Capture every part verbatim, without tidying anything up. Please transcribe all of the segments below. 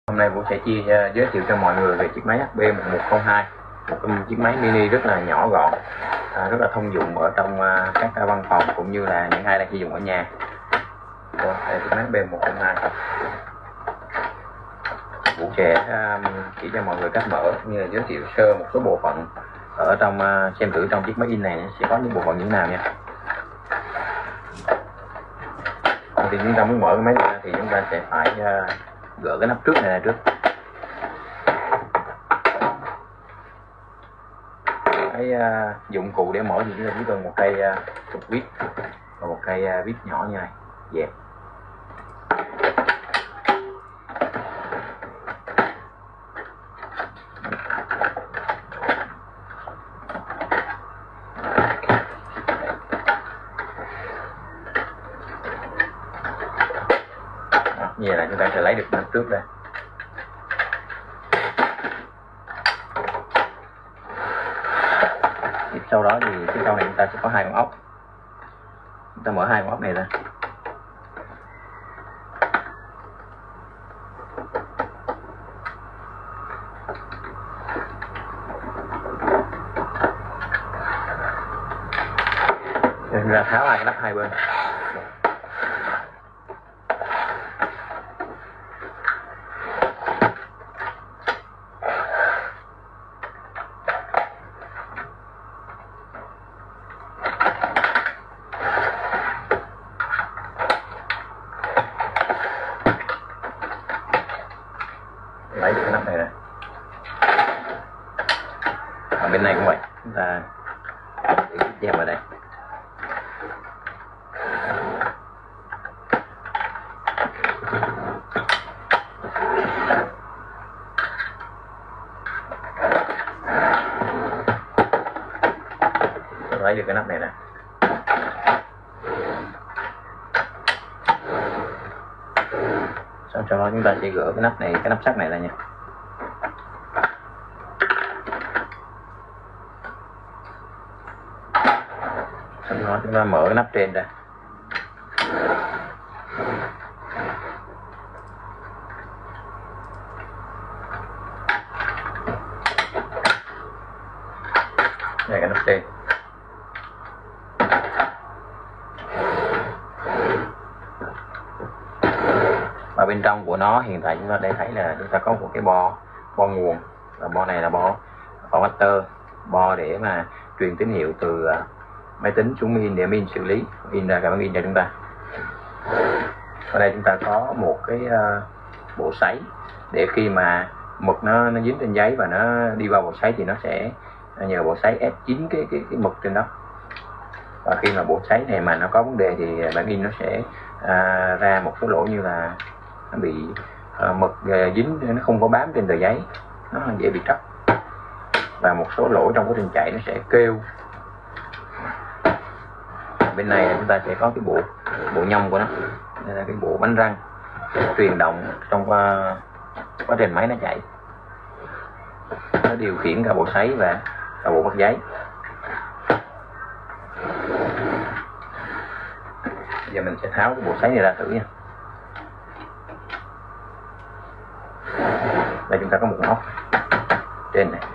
Hôm nay Vũ sẽ chia uh, giới thiệu cho mọi người về chiếc máy H B một một không hai, một chiếc máy mini rất là nhỏ gọn, uh, rất là thông dụng ở trong uh, các uh, văn phòng cũng như là những ai đang sử dụng ở nhà. Đây là chiếc máy H B một một không hai. Vũ sẽ uh, chỉ cho mọi người cách mở như là giới thiệu sơ một số bộ phận ở trong uh, xem thử trong chiếc máy in này sẽ có những bộ phận như thế nào nha. Thì chúng ta muốn mở cái máy ra thì chúng ta sẽ phải uh, gỡ cái nắp trước này ra trước. Cái uh, dụng cụ để mở thì chúng ta chỉ cần một cây uh, trục vít và một cây uh, vít nhỏ như này dẹp. Như vậy là chúng ta sẽ lấy được nắp trước ra. Tiếp sau đó thì phía sau này chúng ta sẽ có hai con ốc. Chúng ta mở hai con ốc này ra. Rồi chúng ta tháo hai cái nắp hai bên. Lấy được cái nắp này ra. Ở bên này cũng vậy, chúng ta để cái dẹp vào đây. Lấy được cái nắp này nè. Sau đó chúng ta sẽ gỡ cái nắp này, cái nắp sắt này ra nha. Sau đó chúng ta mở cái nắp trên ra. Đây cái nắp trên. Và bên trong của nó hiện tại chúng ta đây thấy là chúng ta có một cái bo bo nguồn, và bo này là bo formatter, bo để mà truyền tín hiệu từ uh, máy tính xuống in để in xử lý in ra cái bản in cho chúng ta. Ở đây chúng ta có một cái uh, bộ sấy để khi mà mực nó nó dính trên giấy và nó đi vào bộ sấy thì nó sẽ nhờ bộ sấy ép chín cái cái cái mực trên đó. Và khi mà bộ sấy này mà nó có vấn đề thì bản in nó sẽ uh, ra một số lỗ như là nó bị uh, mực uh, dính, nó không có bám trên tờ giấy, nó dễ bị tróc, và một số lỗ trong quá trình chạy nó sẽ kêu. Bên này là chúng ta sẽ có cái bộ bộ nhông của nó, đây là cái bộ bánh răng truyền động trong uh, quá trình máy nó chạy, nó điều khiển cả bộ sấy và cả bộ bắt giấy. Giờ mình sẽ tháo cái bộ sấy này ra thử nha. Đây chúng ta có một con ốc trên này.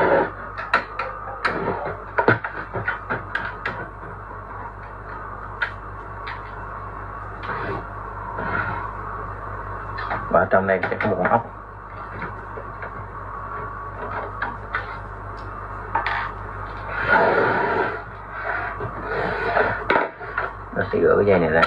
Và ở trong đây sẽ có một con ốc. Nó sẽ gỡ cái dây này ra.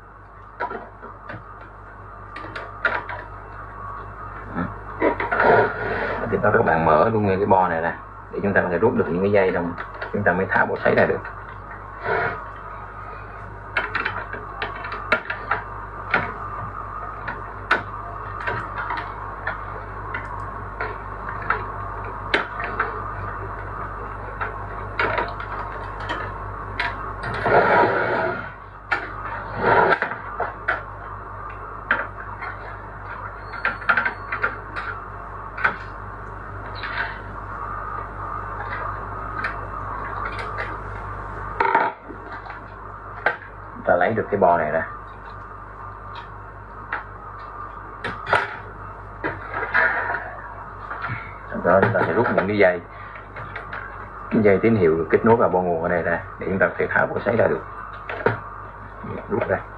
Thì các bạn mở luôn nguyên cái bo này ra để chúng ta có thể rút được những cái dây đồng, chúng ta mới tháo bộ sấy ra được. Ta lấy được cái bo này ra. Đó, chúng ta sẽ rút những cái dây cái dây tín hiệu kết nối vào bo nguồn ở đây ra để chúng ta có thể tháo bộ sấy ra được. Rút ra.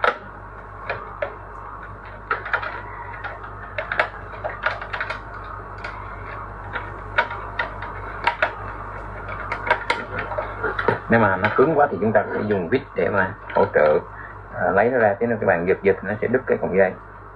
Nếu mà nó cứng quá thì chúng ta sẽ dùng vít để mà hỗ trợ à, lấy nó ra, chứ nếu các bạn giật giật nó sẽ đứt cái cọng dây.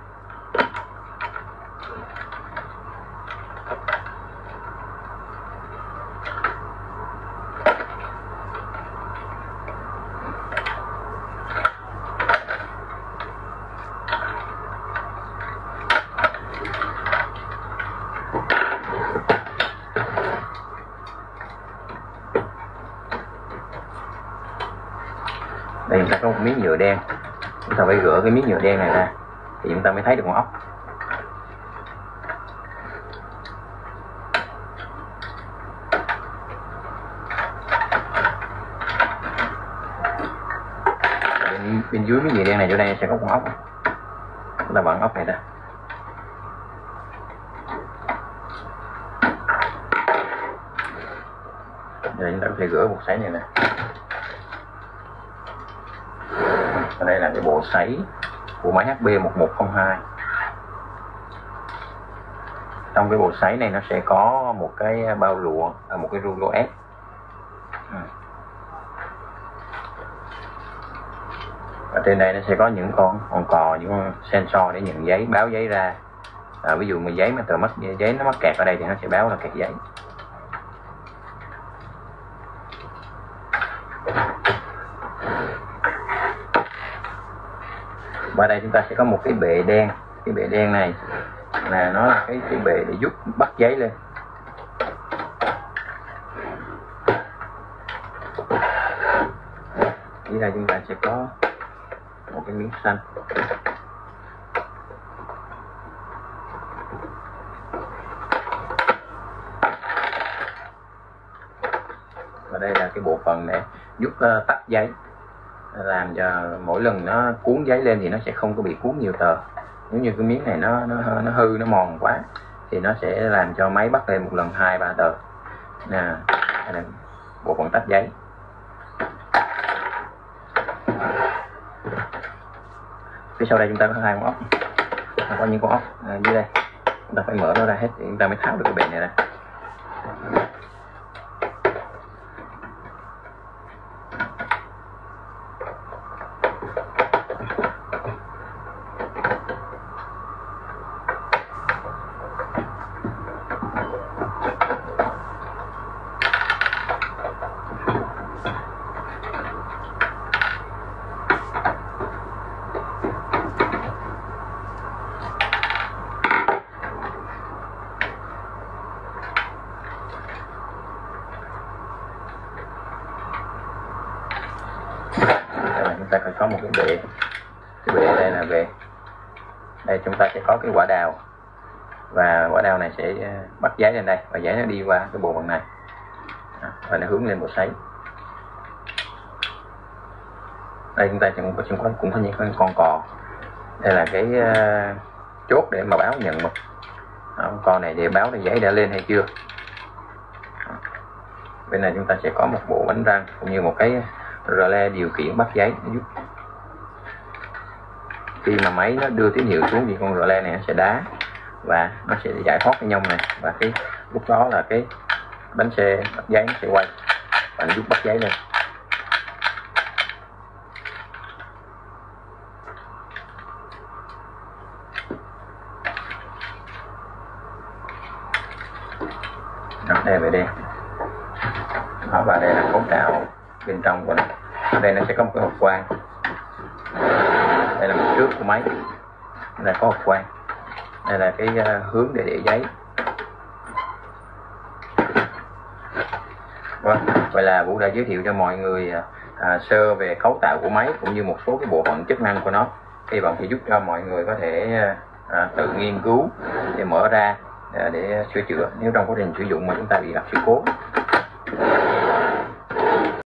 Đây chúng ta có một miếng nhựa đen, chúng ta phải gỡ cái miếng nhựa đen này ra thì chúng ta mới thấy được con ốc. Bên, bên dưới miếng nhựa đen này chỗ đây sẽ có con ốc, chúng ta bận ốc này ra. Đây chúng ta có thể gỡ bộ sấy này nè. Đây là cái bộ sấy của máy H B một một không hai. Trong cái bộ sấy này nó sẽ có một cái bao lụa, một cái rulo ép. Ở trên đây nó sẽ có những con con cò, những con sensor để nhận giấy, báo giấy ra. À, ví dụ mà giấy mà tờ mất giấy nó mắc kẹt ở đây thì nó sẽ báo là kẹt giấy. Và đây chúng ta sẽ có một cái bệ đen. Cái bệ đen này là nó là cái, cái bệ để giúp bắt giấy lên. Dưới đây chúng ta sẽ có một cái miếng xanh. Và đây là cái bộ phận để giúp uh, tách giấy, làm cho mỗi lần nó cuốn giấy lên thì nó sẽ không có bị cuốn nhiều tờ. Nếu như cái miếng này nó nó nó hư, nó mòn quá thì nó sẽ làm cho máy bắt lên một lần hai ba tờ. Nè, đây là bộ phận tách giấy. Phía sau đây chúng ta có hai con ốc, có những con ốc à, dưới đây chúng ta phải mở nó ra hết thì chúng ta mới tháo được cái bệ này ra. Chúng ta phải có một cái bệ, cái bệ đây là bệ, đây chúng ta sẽ có cái quả đào và quả đào này sẽ bắt giấy lên đây và giấy nó đi qua cái bộ phận này và nó hướng lên bộ sấy. Đây chúng ta cũng có cũng có, cũng có những con cò, đây là cái uh, chốt để mà báo nhận mực. Con cò này để báo là giấy đã lên hay chưa. Bên này chúng ta sẽ có một bộ bánh răng cũng như một cái rờ le điều khiển bắt giấy giúp khi mà máy nó đưa tín hiệu xuống thì con rờ le này nó sẽ đá và nó sẽ giải thoát cái nhông này, và cái lúc đó là cái bánh xe bắt giấy nó sẽ quay và nó giúp bắt giấy lên. Đó, đây về đây. Đó, và đây là cấu tạo bên trong của nó. Ở đây nó sẽ có một cái hộp quang. Đây là một trước của máy. Đây là có hộp quang. Đây là cái uh, hướng để để giấy. Vâng, vậy là Vũ đã giới thiệu cho mọi người uh, sơ về cấu tạo của máy cũng như một số cái bộ phận chức năng của nó. Hy vọng thì giúp cho mọi người có thể uh, tự nghiên cứu để mở ra uh, để sửa chữa nếu trong quá trình sử dụng mà chúng ta bị gặp sự cố.